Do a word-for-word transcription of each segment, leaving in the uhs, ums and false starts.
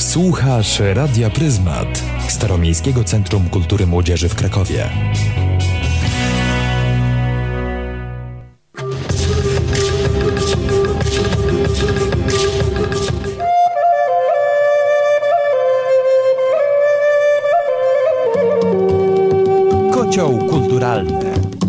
Słuchasz Radia Pryzmat, Staromiejskiego Centrum Kultury Młodzieży w Krakowie. Kocioł kulturalny.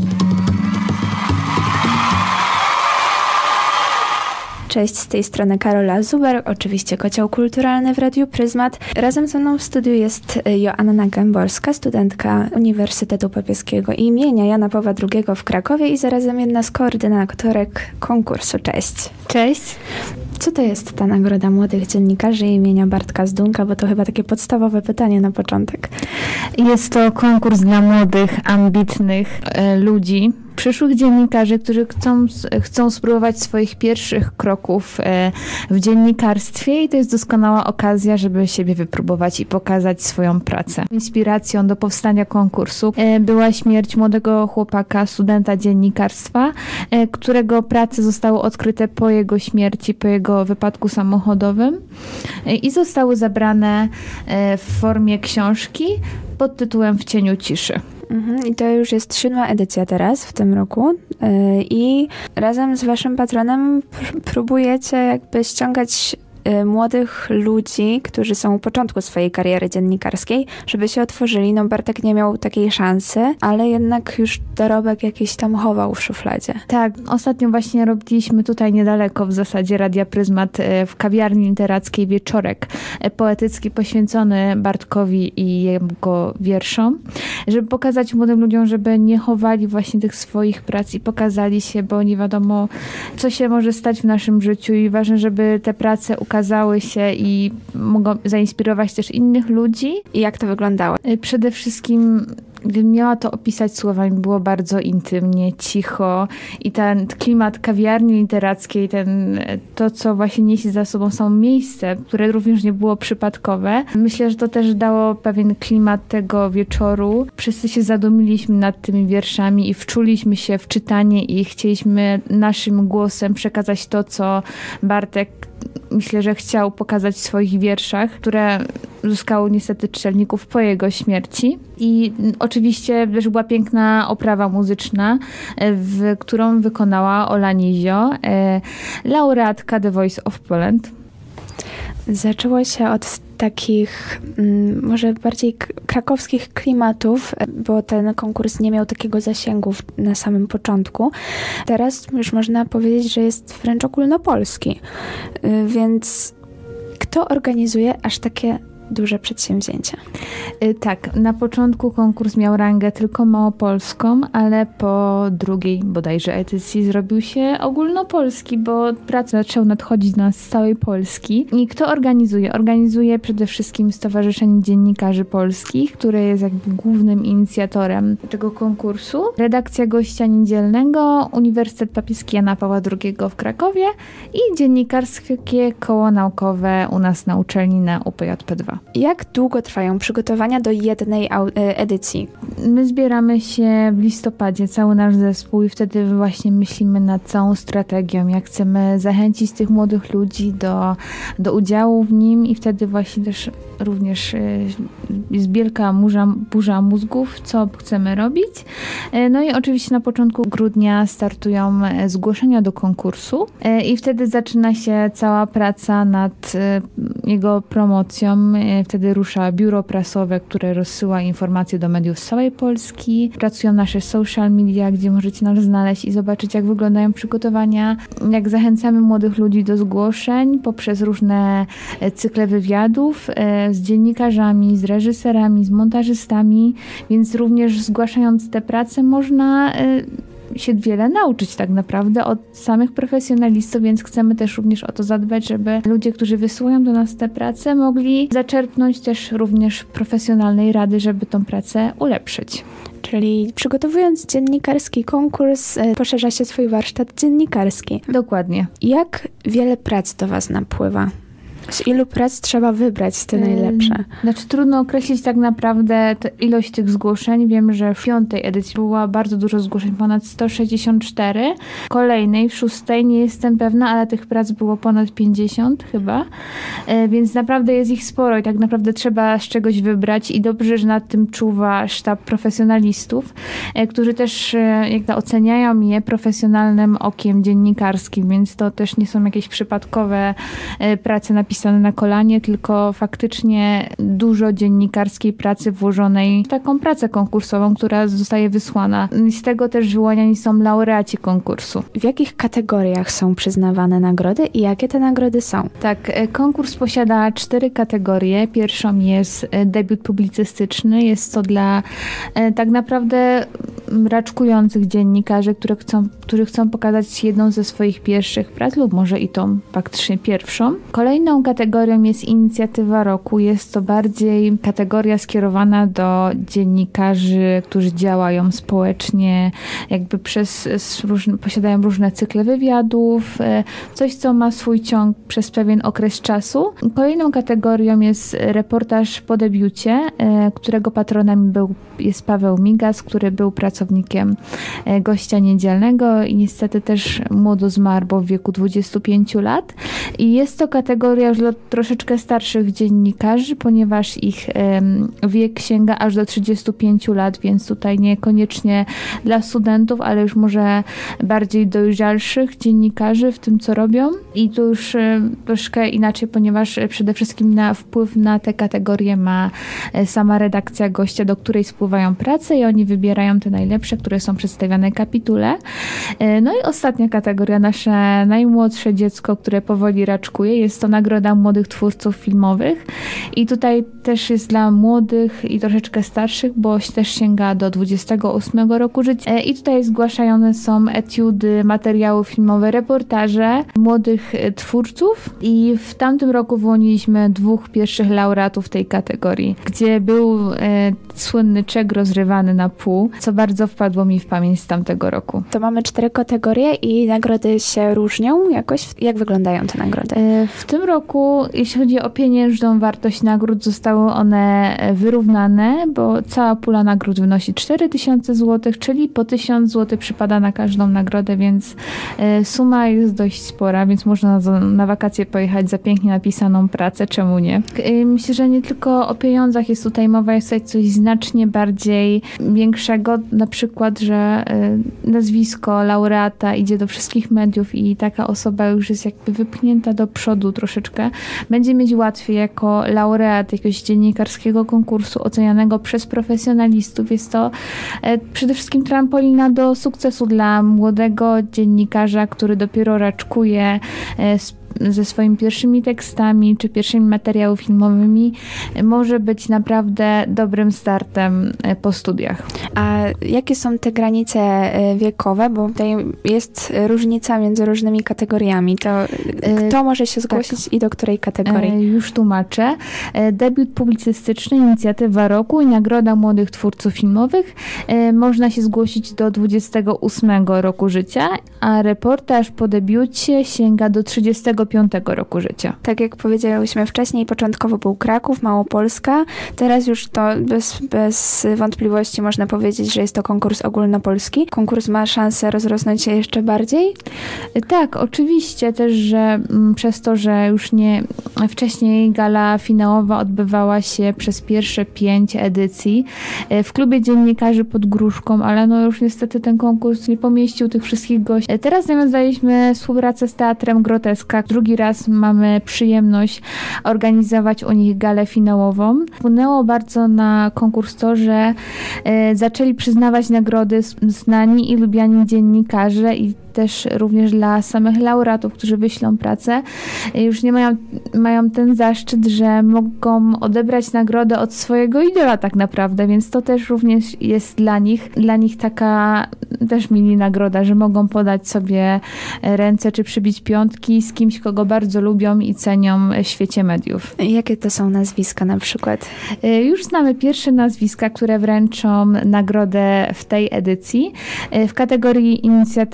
Cześć, z tej strony Karola Zuber, oczywiście Kocioł Kulturalny w Radiu Pryzmat. Razem ze mną w studiu jest Joanna Gęborska, studentka Uniwersytetu Papieskiego imienia Jana Pawła drugiego w Krakowie i zarazem jedna z koordynatorek konkursu. Cześć. Cześć. Co to jest ta Nagroda Młodych Dziennikarzy imienia Bartka Zdunka? Bo to chyba takie podstawowe pytanie na początek. Jest to konkurs dla młodych, ambitnych e, ludzi, przyszłych dziennikarzy, którzy chcą, chcą spróbować swoich pierwszych kroków e, w dziennikarstwie i to jest doskonała okazja, żeby siebie wypróbować i pokazać swoją pracę. Inspiracją do powstania konkursu e, była śmierć młodego chłopaka, studenta dziennikarstwa, e, którego prace zostały odkryte po jego śmierci, po jego wypadku samochodowym e, i zostały zabrane e, w formie książki pod tytułem W cieniu ciszy. Mhm, i to już jest siódma edycja teraz, w tym roku. Yy, I razem z waszym patronem pr- próbujecie jakby ściągać yy, młodych ludzi, którzy są u początku swojej kariery dziennikarskiej, żeby się otworzyli. No Bartek nie miał takiej szansy, ale jednak już dorobek jakiś tam chował w szufladzie. Tak, ostatnio właśnie robiliśmy tutaj niedaleko w zasadzie Radia Pryzmat w kawiarni literackiej wieczorek poetycki poświęcony Bartkowi i jego wierszom, żeby pokazać młodym ludziom, żeby nie chowali właśnie tych swoich prac i pokazali się, bo nie wiadomo, co się może stać w naszym życiu i ważne, żeby te prace ukazały się i mogą zainspirować też innych ludzi. I jak to wyglądało? Przede wszystkim, gdybym miała to opisać słowami, było bardzo intymnie, cicho i ten klimat kawiarni literackiej, ten, to co właśnie niesie za sobą samo miejsce, które również nie było przypadkowe. Myślę, że to też dało pewien klimat tego wieczoru. Wszyscy się zadumiliśmy nad tymi wierszami i wczuliśmy się w czytanie i chcieliśmy naszym głosem przekazać to, co Bartek myślę, że chciał pokazać w swoich wierszach, które zyskały niestety czytelników po jego śmierci. I oczywiście też była piękna oprawa muzyczna, w którą wykonała Ola Nizio, laureatka The Voice of Poland. Zaczęło się od takich może bardziej krakowskich klimatów, bo ten konkurs nie miał takiego zasięgu na samym początku. Teraz już można powiedzieć, że jest wręcz ogólnopolski. Więc kto organizuje aż takie duże przedsięwzięcia? Tak, na początku konkurs miał rangę tylko małopolską, ale po drugiej bodajże edycji zrobił się ogólnopolski, bo prace zaczęły nadchodzić do nas z całej Polski. I kto organizuje? Organizuje przede wszystkim Stowarzyszenie Dziennikarzy Polskich, które jest jakby głównym inicjatorem tego konkursu. Redakcja Gościa Niedzielnego, Uniwersytet Papieski Jana Pawła drugiego w Krakowie i Dziennikarskie Koło Naukowe u nas na uczelni na U P J P dwa. Jak długo trwają przygotowania do jednej edycji? My zbieramy się w listopadzie, cały nasz zespół i wtedy właśnie myślimy nad całą strategią, jak chcemy zachęcić tych młodych ludzi do, do udziału w nim i wtedy właśnie też również jest wielka burza, burza mózgów, co chcemy robić. No i oczywiście na początku grudnia startują zgłoszenia do konkursu i wtedy zaczyna się cała praca nad jego promocją. Wtedy rusza biuro prasowe, które rozsyła informacje do mediów z całej Polski. Pracują nasze social media, gdzie możecie nas znaleźć i zobaczyć, jak wyglądają przygotowania, jak zachęcamy młodych ludzi do zgłoszeń poprzez różne cykle wywiadów z dziennikarzami, z reżyserami, z montażystami, więc również zgłaszając te prace można się wiele nauczyć tak naprawdę od samych profesjonalistów, więc chcemy też również o to zadbać, żeby ludzie, którzy wysyłają do nas te prace, mogli zaczerpnąć też również profesjonalnej rady, żeby tą pracę ulepszyć. Czyli przygotowując dziennikarski konkurs, poszerza się swój warsztat dziennikarski. Dokładnie. Jak wiele prac do was napływa? Z ilu prac trzeba wybrać te najlepsze? Znaczy trudno określić tak naprawdę ilość tych zgłoszeń. Wiem, że w piątej edycji było bardzo dużo zgłoszeń, ponad sto sześćdziesiąt cztery. Kolejnej, w szóstej nie jestem pewna, ale tych prac było ponad pięćdziesiąt chyba. Więc naprawdę jest ich sporo i tak naprawdę trzeba z czegoś wybrać i dobrze, że nad tym czuwa sztab profesjonalistów, którzy też jak oceniają je profesjonalnym okiem dziennikarskim, więc to też nie są jakieś przypadkowe prace napisane na kolanie, tylko faktycznie dużo dziennikarskiej pracy włożonej w taką pracę konkursową, która zostaje wysłana. I z tego też wyłaniani są laureaci konkursu. W jakich kategoriach są przyznawane nagrody i jakie te nagrody są? Tak, konkurs posiada cztery kategorie. Pierwszą jest debiut publicystyczny. Jest to dla tak naprawdę raczkujących dziennikarzy, które chcą, którzy chcą pokazać jedną ze swoich pierwszych prac lub może i tą faktycznie pierwszą. Kolejną kategorią jest inicjatywa roku. Jest to bardziej kategoria skierowana do dziennikarzy, którzy działają społecznie, jakby przez różne, posiadają różne cykle wywiadów, coś, co ma swój ciąg przez pewien okres czasu. Kolejną kategorią jest reportaż po debiucie, którego patronem był, jest Paweł Migas, który był pracownikiem Gościa Niedzielnego i niestety też młodo zmarł, bo w wieku dwudziestu pięciu lat. I jest to kategoria już dla troszeczkę starszych dziennikarzy, ponieważ ich um, wiek sięga aż do trzydziestu pięciu lat, więc tutaj niekoniecznie dla studentów, ale już może bardziej dojrzalszych dziennikarzy w tym, co robią. I tu już um, troszkę inaczej, ponieważ przede wszystkim na wpływ na te kategorie ma sama redakcja Gościa, do której spływają prace i oni wybierają te najlepsze, które są przedstawiane kapitule. No i ostatnia kategoria, nasze najmłodsze dziecko, które powoli raczkuje, jest to Nagroda Młodych Twórców Filmowych i tutaj też jest dla młodych i troszeczkę starszych, bo też sięga do dwudziestego ósmego roku życia i tutaj zgłaszane są etiudy, materiały filmowe, reportaże młodych twórców i w tamtym roku wyłoniliśmy dwóch pierwszych laureatów tej kategorii, gdzie był e, słynny czek rozrywany na pół, co bardzo wpadło mi w pamięć z tamtego roku. To mamy cztery kategorie i nagrody się różnią jakoś? Jak wyglądają te nagrody? E, w tym roku, jeśli chodzi o pieniężną wartość nagród, zostały one wyrównane, bo cała pula nagród wynosi cztery tysiące złotych, czyli po tysiąc złotych przypada na każdą nagrodę, więc e, suma jest dość spora, więc można na, na wakacje pojechać za pięknie napisaną pracę, czemu nie? E, myślę, że nie tylko o pieniądzach jest tutaj mowa, jest tutaj coś znacznie bardziej większego, na przykład, że e, nazwisko laureata idzie do wszystkich mediów i taka osoba już jest jakby wypchnięta do przodu troszeczkę. Będzie mieć łatwiej jako laureat jakiegoś dziennikarskiego konkursu ocenianego przez profesjonalistów. Jest to e, przede wszystkim trampolina do sukcesu dla młodego dziennikarza, który dopiero raczkuje e, ze swoimi pierwszymi tekstami czy pierwszymi materiałami filmowymi, może być naprawdę dobrym startem po studiach. A jakie są te granice wiekowe? Bo tutaj jest różnica między różnymi kategoriami. To kto może się zgłosić tak. i do której kategorii? Już tłumaczę. Debiut publicystyczny, inicjatywa roku i Nagroda Młodych Twórców Filmowych. Można się zgłosić do dwudziestego ósmego roku życia, a reportaż po debiucie sięga do trzydziestego piątego roku życia. Tak jak powiedziałyśmy wcześniej, początkowo był Kraków, Małopolska. Teraz już to bez, bez wątpliwości można powiedzieć, że jest to konkurs ogólnopolski. Konkurs ma szansę rozrosnąć się jeszcze bardziej? Tak, oczywiście też, że m, przez to, że już nie wcześniej gala finałowa odbywała się przez pierwsze pięć edycji w klubie dziennikarzy pod Gruszką, ale no już niestety ten konkurs nie pomieścił tych wszystkich gości. Teraz nawiązaliśmy współpracę z Teatrem Groteska. Drugi raz mamy przyjemność organizować u nich galę finałową. Wpłynęło bardzo na konkurs to, że e, zaczęli przyznawać nagrody znani i lubiani dziennikarze i też również dla samych laureatów, którzy wyślą pracę, już nie mają, mają ten zaszczyt, że mogą odebrać nagrodę od swojego idola tak naprawdę, więc to też również jest dla nich, dla nich taka też mini nagroda, że mogą podać sobie ręce czy przybić piątki z kimś, kogo bardzo lubią i cenią w świecie mediów. Jakie to są nazwiska na przykład? Już znamy pierwsze nazwiska, które wręczą nagrodę w tej edycji. W kategorii Inicjatywa Roku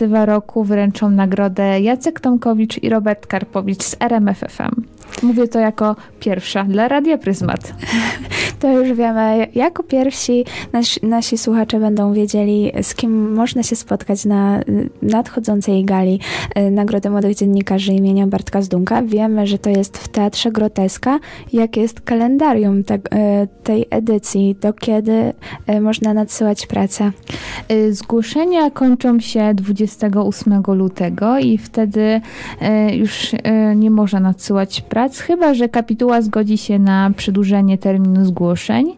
roku wręczą nagrodę Jacek Tomkowicz i Robert Karpowicz z R M F F M. Mówię to jako pierwsza dla Radia Pryzmat. To już wiemy, jako pierwsi nasi, nasi słuchacze będą wiedzieli, z kim można się spotkać na nadchodzącej gali Nagrody Młodych Dziennikarzy imienia Bartka Zdunka. Wiemy, że to jest w Teatrze Groteska. Jak jest kalendarium te, tej edycji? Do kiedy można nadsyłać pracę? Zgłoszenia kończą się dwudziestego ósmego lutego i wtedy już nie można nadsyłać prac, chyba że kapituła zgodzi się na przedłużenie terminu zgłoszeń.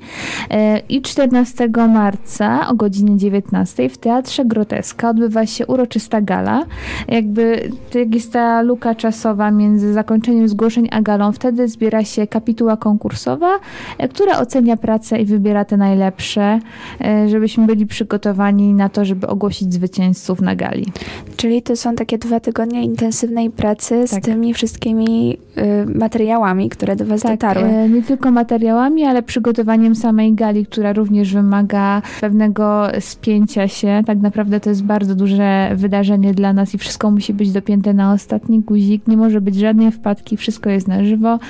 I czternastego marca o godzinie dziewiętnastej w Teatrze Groteska odbywa się uroczysta gala. Jakby jak jest ta luka czasowa między zakończeniem zgłoszeń a galą, wtedy zbiera się kapituła konkursowa, która ocenia pracę i wybiera te najlepsze, żebyśmy byli przygotowani na to, żeby ogłosić zwycięzców na gali. Czyli to są takie dwa tygodnie intensywnej pracy z tak. tymi wszystkimi y, materiałami, które do was tak, dotarły. Nie tylko materiałami, ale przygotowaniem samej gali, która również wymaga pewnego spięcia się. Tak naprawdę to jest bardzo duże wydarzenie dla nas i wszystko musi być dopięte na ostatni guzik. Nie może być żadnej wpadki, wszystko jest na żywo,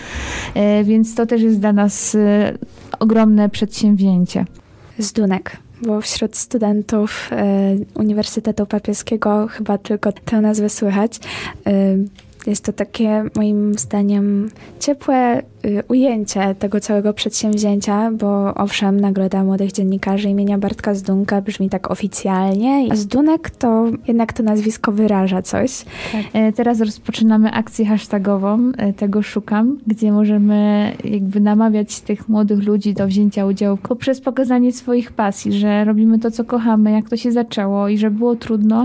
więc to też jest dla nas ogromne przedsięwzięcie. Zdunek. Bo wśród studentów y, Uniwersytetu Papieskiego chyba tylko tę nazwę słychać. Y, jest to takie, moim zdaniem, ciepłe y, ujęcie tego całego przedsięwzięcia, bo owszem, Nagroda Młodych Dziennikarzy imienia Bartka Zdunka brzmi tak oficjalnie, a Zdunek to jednak to nazwisko wyraża coś. Tak. E, teraz rozpoczynamy akcję hashtagową, e, tego szukam, gdzie możemy jakby namawiać tych młodych ludzi do wzięcia udziału poprzez pokazanie swoich pasji, że robimy to, co kochamy, jak to się zaczęło i że było trudno,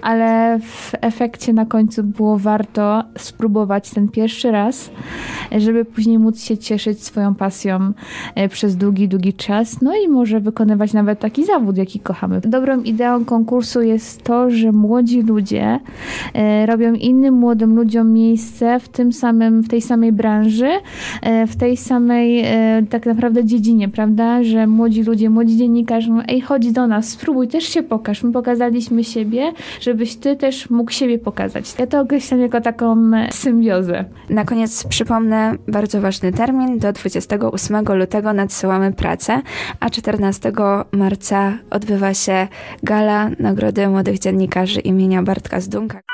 ale w efekcie na końcu było warto spróbować ten pierwszy raz, żeby później móc się cieszyć swoją pasją przez długi, długi czas, no i może wykonywać nawet taki zawód, jaki kochamy. Dobrą ideą konkursu jest to, że młodzi ludzie robią innym młodym ludziom miejsce w tym samym, w tej samej branży, w tej samej tak naprawdę dziedzinie, prawda, że młodzi ludzie, młodzi dziennikarze mówią, ej, chodź do nas, spróbuj, też się pokaż, my pokazaliśmy siebie, żebyś ty też mógł siebie pokazać. Ja to określam jako taką symbiozę. Na koniec przypomnę bardzo ważny termin. Do dwudziestego ósmego lutego nadsyłamy pracę, a czternastego marca odbywa się gala Nagrody Młodych Dziennikarzy imienia Bartka Zdunka.